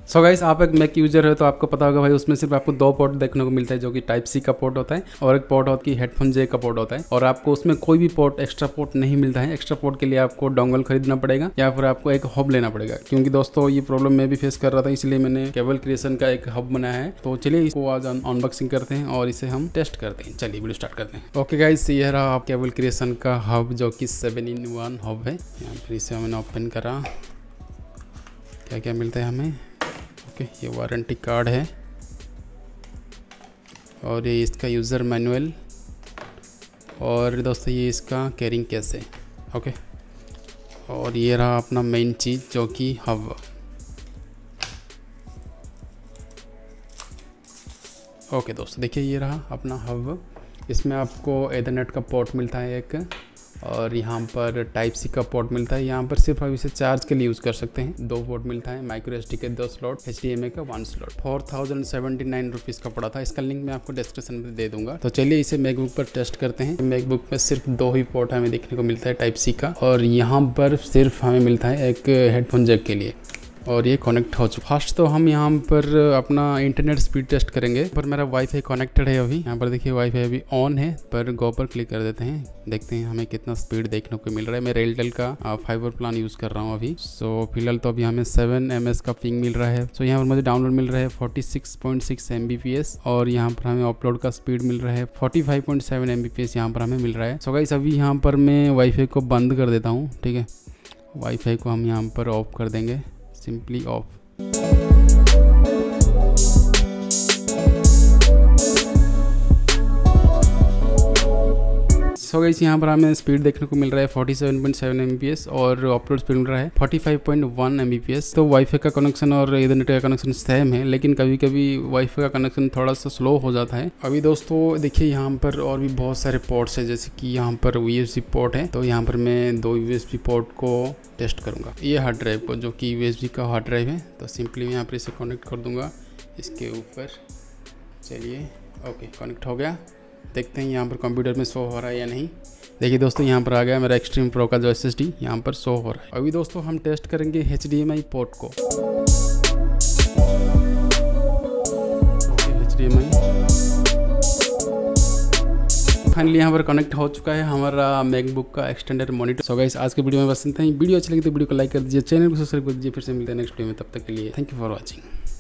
So guys, आप एक Mac user हो तो आपको पता होगा भाई, उसमें सिर्फ आपको दो पोर्ट देखने को मिलता है, जो कि टाइप सी का पोर्ट होता है और एक पोर्ट होता है हेडफोन जे का पोर्ट होता है। और आपको उसमें कोई भी पोर्ट एक्स्ट्रा पोर्ट नहीं मिलता है। एक्स्ट्रा पोर्ट के लिए आपको डोंगल खरीदना पड़ेगा या फिर आपको एक हब लेना पड़ेगा। क्योंकि दोस्तों ये प्रॉब्लम मैं भी फेस कर रहा था, इसलिए मैंने केबल क्रिएशन का एक हब बनाया है। तो चलिए इसको आज अनबॉक्सिंग करते हैं और इसे हम टेस्ट करते हैं। चलिए वीडियो स्टार्ट करते हैं। ओके गाइस, ये रहा आप केबल क्रिएशन का हब, जो कि 7-in-1 हब है। यहाँ पर इसे हमने ओपन करा। क्या क्या मिलता है हमें? ओके, ये वारंटी कार्ड है और ये इसका यूज़र मैनुअल, और दोस्तों ये इसका कैरिंग केस है। ओके, और ये रहा अपना मेन चीज़, जो कि हब। ओके दोस्तों, देखिए ये रहा अपना हब। इसमें आपको एथरनेट का पोर्ट मिलता है एक, और यहाँ पर टाइप सी का पोर्ट मिलता है। यहाँ पर सिर्फ आप इसे चार्ज के लिए यूज़ कर सकते हैं। 2 पोर्ट मिलता है, माइक्रो एसडी के 2 स्लॉट, HDMI का 1 स्लॉट। 4079 रुपीज़ का पड़ा था। इसका लिंक मैं आपको डिस्क्रिप्शन में दे दूंगा। तो चलिए इसे मैकबुक पर टेस्ट करते हैं। मैकबुक में सिर्फ 2 ही पोर्ट हमें देखने को मिलता है टाइप सी का, और यहाँ पर सिर्फ हमें मिलता है एक हेडफोन जैक के लिए, और ये कनेक्ट हो चुका। फर्स्ट तो हम यहाँ पर अपना इंटरनेट स्पीड टेस्ट करेंगे। पर मेरा वाईफाई कनेक्टेड है अभी। यहाँ पर देखिए वाईफाई अभी ऑन है, पर गो पर क्लिक कर देते हैं। देखते हैं हमें कितना स्पीड देखने को मिल रहा है। मैं रेलटेल का फाइबर प्लान यूज़ कर रहा हूँ अभी। सो फिलहाल तो अभी हमें 7 ms का पिंग मिल रहा है। सो यहाँ पर मुझे डाउनलोड मिल रहा है 46.6 Mbps, और यहाँ पर हमें अपलोड का स्पीड मिल रहा है 45.7 Mbps यहाँ पर हमें मिल रहा है। सो गाइस, अभी यहाँ पर मैं वाईफाई को बंद कर देता हूँ। ठीक है, वाईफाई को हम यहाँ पर ऑफ कर देंगे, सिंपली ऑफ। सो गाइस, यहाँ पर हमें स्पीड देखने को मिल रहा है 47.7 Mbps, और अपलोड स्पीड मिल रहा है 45.1 Mbps। तो वाईफाई का कनेक्शन और इथरनेट का कनेक्शन सेम है, लेकिन कभी कभी वाईफाई का कनेक्शन थोड़ा सा स्लो हो जाता है। अभी दोस्तों देखिए, यहाँ पर और भी बहुत सारे पोर्ट्स है, जैसे कि यहाँ पर USB पोर्ट है। तो यहाँ पर मैं 2 USB पोर्ट को टेस्ट करूँगा। ये हार्ड ड्राइव को, जो कि USB का हार्ड ड्राइव है। तो सिंपली मैं यहाँ पर इसे कनेक्ट कर दूँगा इसके ऊपर। चलिए, ओके, कनेक्ट हो गया। देखते हैं यहाँ पर कंप्यूटर में शो हो रहा है या नहीं। देखिए दोस्तों, यहाँ पर आ गया मेरा एक्सट्रीम प्रो का जो SSD यहाँ पर शो हो रहा है। अभी दोस्तों हम टेस्ट करेंगे HDMI पोर्ट को। ओके, HDMI फाइनली यहाँ पर कनेक्ट हो चुका है हमारा मैकबुक का एक्सटेंडेड मॉनिटर। सो गाइस, आज के वीडियो में बस इतना ही। वीडियो अच्छी लगी तो वीडियो को लाइक कर दीजिए, चैनल को सब्सक्राइब कर दीजिए। फिर से मिलते हैं नेक्स्ट वीडियो में, तब तक के लिए थैंक यू फॉर वॉचिंग।